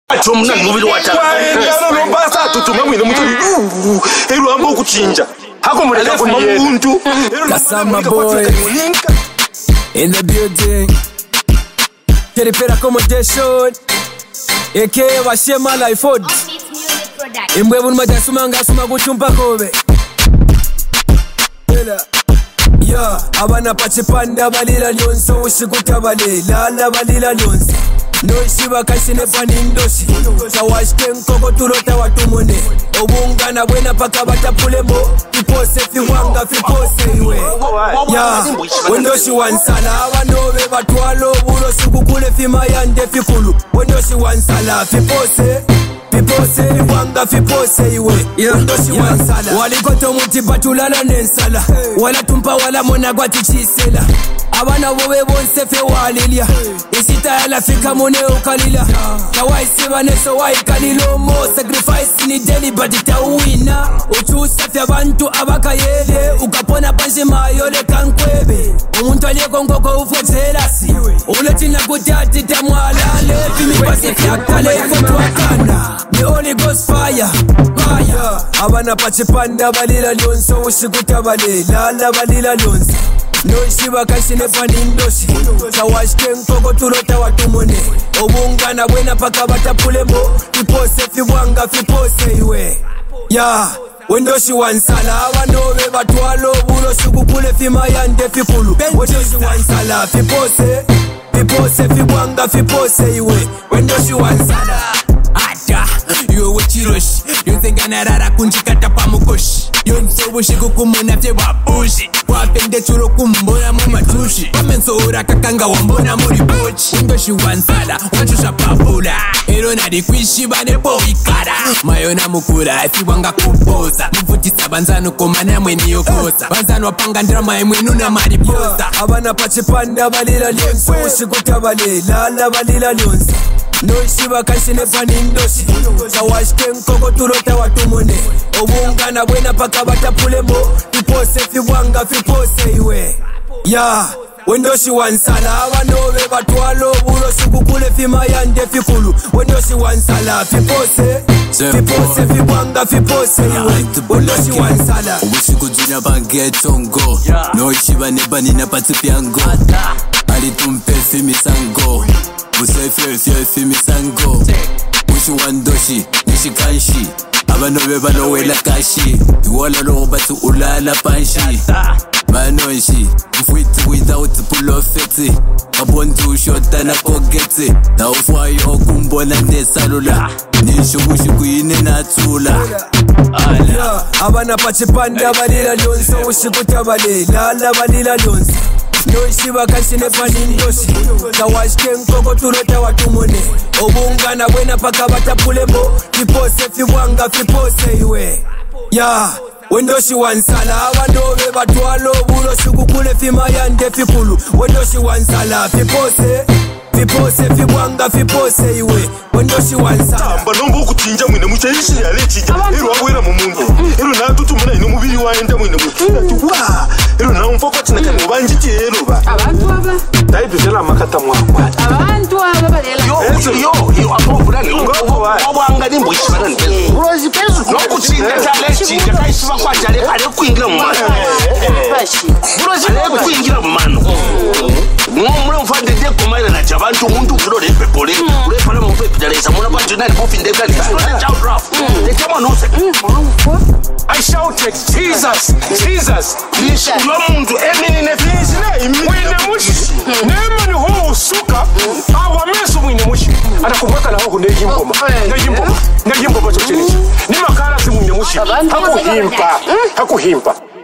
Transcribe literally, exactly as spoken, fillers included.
Atomna mubiri wata. Ngano nombasa tutuma mwine mutuli. Ero ambo kuchinja. Hako muleka kumuntu. Kasama boy. In the building. Keripera accommodation. Eke washema life food. Imbwe bunu majasuma ngasuma kuchumpa kobe. Yeah, abana pachipanda balila nyonso ushikutabale lala balila nyonso. No shiba kashine panindoshi. Sawashke nkoko turota watumone. Obungana bwena paka batapulemo. Fipose fiwanga fipose iwe. Yeah, wendoshi wansala abanobe batwalo bulo shukukule fimayande fikulu. Wendoshi wansala fipose fipose fiwanga fipose iwe. Wendoshi wansala walikoto muti batulala nensala. Wala tumpa wala mona gwati chisela. Abana bobe bonse fe walilia. Isita yala fika mone ukalila. Kawaisi baneso wa ikalilo mo. Sacrifice ni daily but itawina. Uchusa fya bantu abaka yele. Ukapona panshi mayole kankwebe. Umuntu aliyeko nkoko ufo jelasi. Uletina kutati tamualale. Fimi pasi fya kale ikotu wakanda. The Holy Ghost fire, fire. Abana pachipanda balila nyonso. Ushikutabale lala balila nyonso. No shiba kashine panindoshi. Sawashke nkoko turota watumone. Obungana bwena paka batapulemo. Fipose fiwanga fipose iwe. Yeah, wendoshi wansala abanobe batwalo bulo shukukule fimayande fikulu. Wendoshi wansala fipose fipose fiwanga fipose iwe. Wendoshi wansala ata yo wachiroshi. You think anarara kunjikata pamukoshi. Yonso bushiku kumona fye wabushi. Wapende churo kumbona mumatushi. Wamenso ura kakanga wambona muri bochi. Wendoshi wansala wanchusha papula. Ero nadi kuishiba nebo ikara. Mayona mukura ifi wanga kupoza. Mvutisa banzano komana mweni yokosa. Banzano wapanga drama emwenu na mariposa. Abana pachipanda balila nyonso. Ushikutabale lala balila nyonso. No shiba kashine panindoshi. Sawashke nkoko turota watumone. Obungana bwena paka batapulemo. Fipose fiwanga fipose iwe. Yeah, wendoshi wansala abanobe batwalo bulo shukukule fimayande fikulu. Wendoshi wansala fipose fipose fiwanga fipose iwe. Wendoshi wansala ubushikujunya bangetongo. No shiba nebani na patipyango. Ali tumpe fimisango. Busefe fye fimisango. Bushu wandoshi nishikanshi. Abanobe banowela kashi. Iwala lo batu ulala panshi. Banonshi mfwiti without pull off it. Abontu shota na kogete. Na ufwayo kumbona nesalula. Nisho bushu kuyine natula. Ala abana pachipanda balila nyonso. Ushikutabale lala balila nyonso. No shiba kashine panindoshi. Sawashke nkoko turota watumone. Obungana bwena paka batapulemo. Fipose fiwanga fipose iwe. Yeah, wendoshi wansala abanobe batwalo bulo shukukule fimayande fikulu. Wendoshi wansala fipose fipose fiwanga fipose iwe. Wendoshi wansala balongo kuchinja mwine muchayishi yale chinja. Ero awera mu muntu. Ero natutumuna ino mubiri waenda mwine muntu. Wa ero na umfoko tinakani mubanjiti ero ba. Abantu aba Daidu zela makata mwakwa. abantu aba balela. Yo yo yo aprovulani. Obwanga nimbo ishibana nipezo. Urozi pezu. Nokuchinja tale chinja kaishiba kwajale kale kuingira mu mano. Bashi. Urozi kale kuingira mu mano. Mumule mfande de kumaila na chabantu umuntu kuro de pepole. Ure pala mu pepidaleza muna bantu nani bofinde kali. Ure child rap. Le chama no se. I shouted Jesus, Jesus. Nishu lo muntu emini ne Nizina mwine mushi. Nema ni ho suka. Awa mesu mwine mushi. Atakumwaka na ho nejimboma. Nejimboma. Nejimboma chochenichi. Ni makala si mwine mushi. Hakuhimpa. Hakuhimpa.